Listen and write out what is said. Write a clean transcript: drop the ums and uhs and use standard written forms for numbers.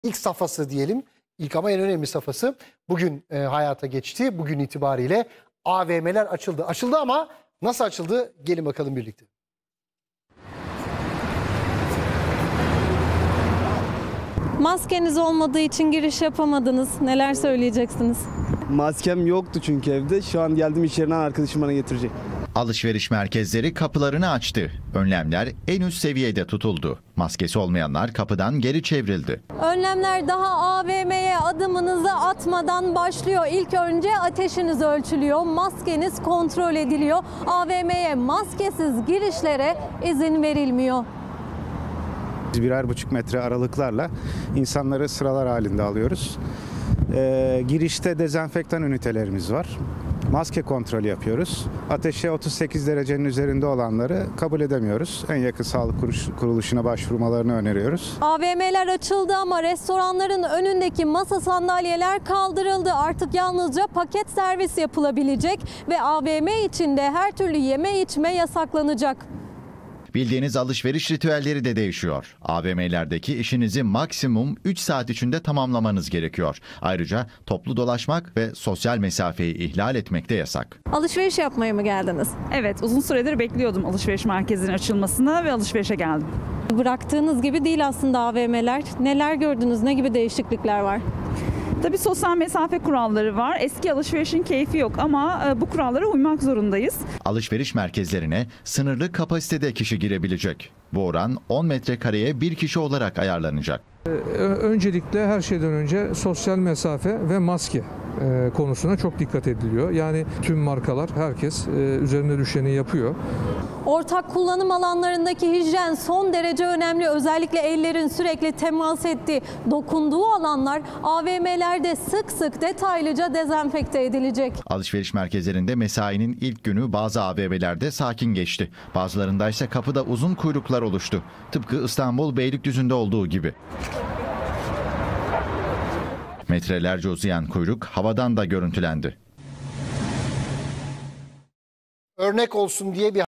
ilk safhası diyelim. İlk ama en önemli safhası bugün hayata geçti. Bugün itibariyle AVM'ler açıldı. Açıldı ama nasıl açıldı? Gelin bakalım birlikte. Maskeniz olmadığı için giriş yapamadınız. Neler söyleyeceksiniz? Maskem yoktu çünkü evde. Şu an geldim iş yerinden, arkadaşım bana getirecek. Alışveriş merkezleri kapılarını açtı. Önlemler en üst seviyede tutuldu. Maskesi olmayanlar kapıdan geri çevrildi. Önlemler daha AVM'ye adımınızı atmadan başlıyor. İlk önce ateşiniz ölçülüyor, maskeniz kontrol ediliyor. AVM'ye maskesiz girişlere izin verilmiyor. Biz 1,5 metre aralıklarla insanları sıralar halinde alıyoruz. Girişte dezenfektan ünitelerimiz var. Maske kontrolü yapıyoruz. Ateşi 38 derecenin üzerinde olanları kabul edemiyoruz. En yakın sağlık kuruluşuna başvurmalarını öneriyoruz. AVM'ler açıldı ama restoranların önündeki masa sandalyeler kaldırıldı. Artık yalnızca paket servis yapılabilecek ve AVM içinde her türlü yeme içme yasaklanacak. Bildiğiniz alışveriş ritüelleri de değişiyor. AVM'lerdeki işinizi maksimum 3 saat içinde tamamlamanız gerekiyor. Ayrıca toplu dolaşmak ve sosyal mesafeyi ihlal etmek de yasak. Alışveriş yapmaya mı geldiniz? Evet, uzun süredir bekliyordum alışveriş merkezinin açılmasını ve alışverişe geldim. Bıraktığınız gibi değil aslında AVM'ler. Neler gördünüz? Ne gibi değişiklikler var? Tabii sosyal mesafe kuralları var. Eski alışverişin keyfi yok ama bu kurallara uymak zorundayız. Alışveriş merkezlerine sınırlı kapasitede kişi girebilecek. Bu oran 10 metrekareye bir kişi olarak ayarlanacak. Öncelikle her şeyden önce sosyal mesafe ve maske konusuna çok dikkat ediliyor. Yani tüm markalar, herkes üzerine düşeni yapıyor. Ortak kullanım alanlarındaki hijyen son derece önemli. Özellikle ellerin sürekli temas ettiği, dokunduğu alanlar AVM'lerde sık sık detaylıca dezenfekte edilecek. Alışveriş merkezlerinde mesainin ilk günü bazı AVM'lerde sakin geçti. Bazılarında ise kapıda uzun kuyruklar oluştu. Tıpkı İstanbul Beylikdüzü'nde olduğu gibi. Metrelerce uzayan kuyruk havadan da görüntülendi. Örnek olsun diye bir